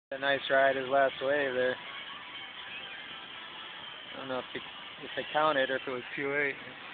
A nice ride his last wave there. I don't know if they counted or if it was 2-8.